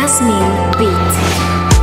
Jasmine Beat.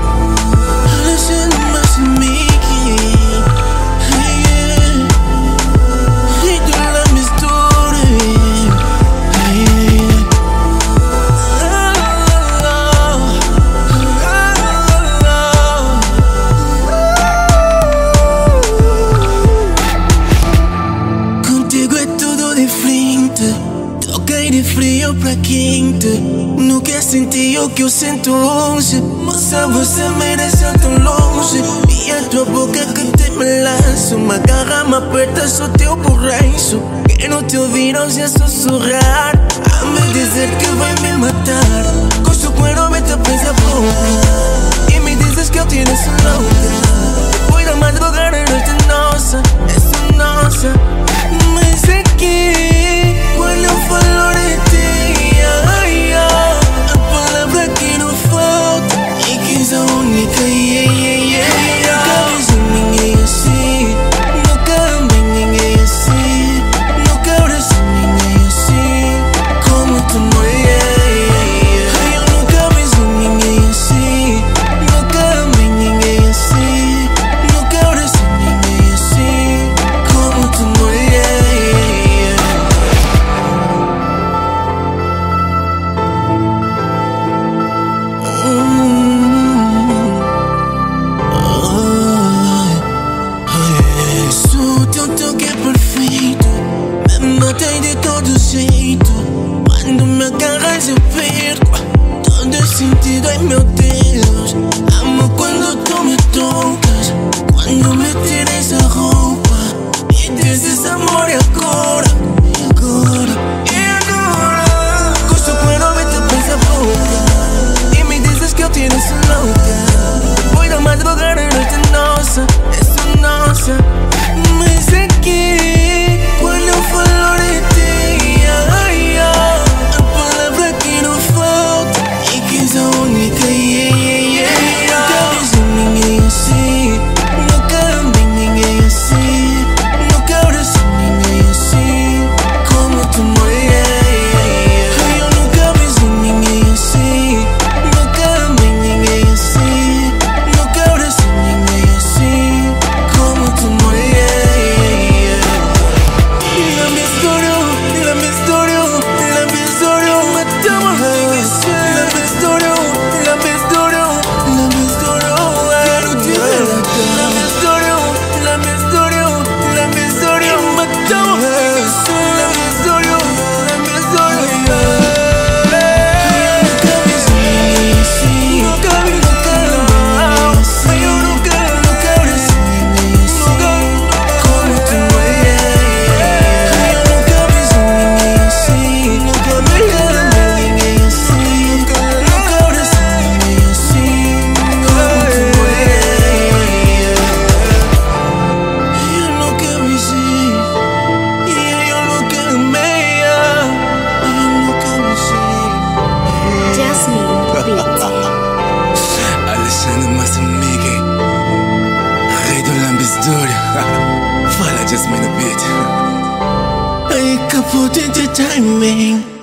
Troquei de frio pra quente. Não quer sentir o que eu sinto hoje. Moça, você me deixa tão longe. E a tua boca que te me lança. Me agarra, me aperta, sou teu borracho. Quero te ouvir hoje a sussurrar, a me dizer que vai me matar. Com su cuero me tapes a boca e me dizes que eu te deixo louca. Voy da madrugada, noite nossa, é nossa. Mas é que quando eu falo de ti, a palavra que não falta e que é a única, nunca vi ninguém assim, nunca amei ninguém assim, nunca abracei ninguém assim, como tu, mulher. Eu nunca vi ninguém assim, nunca amei ninguém assim, nunca abracei ninguém assim, como tu, mulher. Sou teu toque perfeito, me matei de todo jeito. Quando me agarras eu perco todo sentido, ai meu Deus. Amo quando tu me tocas, quando me tiras a roupa e dizes amor e agora, e agora, e agora. Gosto quando me tapas a boca e me dizes que eu te deixo louca. Voy da madrugada, noite nossa, é nossa. Mas é que quando eu falo de ti, a palavra que não falta e que é a única, nunca vi ninguém assim, nunca amei ninguém assim, nunca abracei ninguém assim, como tu, mulher. Eu nunca vi ninguém assim, nunca amei ninguém assim, nunca abracei ninguém assim, como tu, mulher. Fala Jasmine Beat. Ai, capote de timing.